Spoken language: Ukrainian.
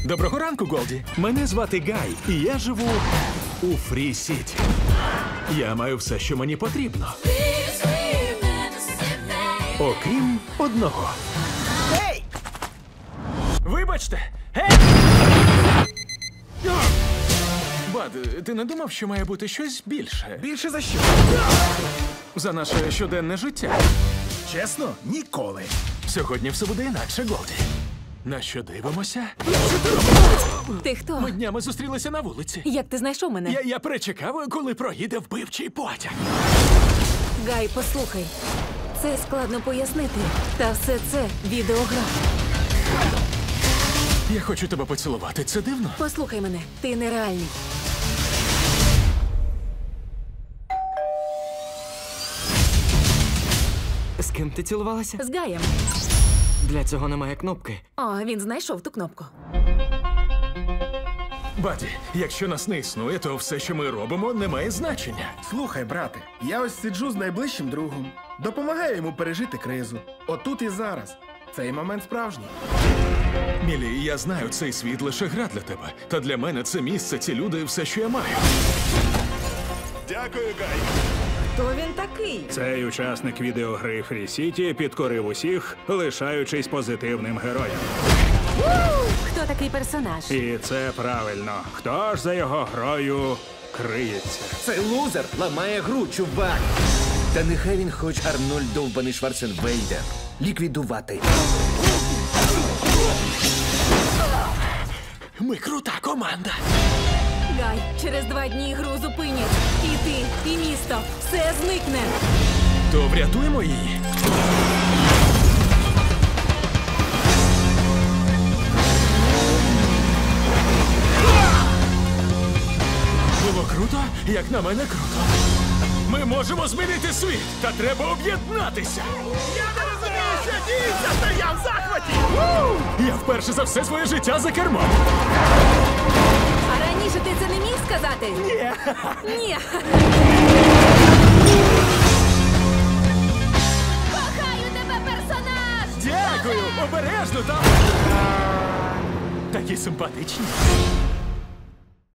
Доброго ранку, Голді. Мене звати Гай, і я живу у Фрі-Сіті. Я маю все, що мені потрібно. Окрім одного. Гей! Вибачте! Гей! Бад, ти не думав, що має бути щось більше? Більше за що? За наше щоденне життя. Чесно, ніколи. Сьогодні все буде інакше, Голді. На що дивимося? Ти хто? Ми днями зустрілися на вулиці. Як ти знайшов мене? Я перечекав, коли проїде вбивчий потяг. Гай, послухай. Це складно пояснити. Та все це відеогра. Я хочу тебе поцілувати. Це дивно? Послухай мене, ти нереальний. З ким ти цілувалася? З Гаєм. Для цього немає кнопки. О, він знайшов ту кнопку. Баді, якщо нас не існує, то все, що ми робимо, не має значення. Слухай, брате, я ось сиджу з найближчим другом. Допомагаю йому пережити кризу. Отут і зараз. Цей момент справжній. Мілі, я знаю, цей світ лише гра для тебе. Та для мене це місце, ці люди, все, що я маю. Дякую, Гай. Хто він такий? Цей учасник відеогри Фрі-Сіті підкорив усіх, лишаючись позитивним героєм. Хто такий персонаж? І це правильно. Хто ж за його грою криється? Цей лузер ламає гру, чувак. Та нехай він хоч Арнольд довбаний Шварценеггер. Ліквідувати. Ми крута команда. Гай, через 2 дні гру зупинять. І ти, і місто. Все зникне. То врятуємо її. Було круто, як на мене круто. Ми можемо змінити світ, та треба об'єднатися. Я не розумію, що діється, та я в захваті! Я вперше за все своє життя за кермом. А раніше ти це не міг сказати? Ні. Ні. Кохаю тебе, персонаж! Дякую, обережно там. Такі симпатичні.